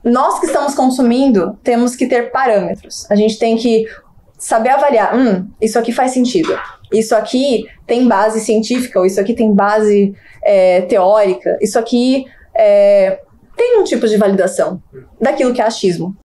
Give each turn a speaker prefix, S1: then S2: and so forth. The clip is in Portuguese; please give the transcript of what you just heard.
S1: nós que estamos consumindo temos que ter parâmetros. A gente tem que saber avaliar, isso aqui faz sentido. Isso aqui tem base científica, ou isso aqui tem base teórica. Isso aqui tem um tipo de validação daquilo que é achismo.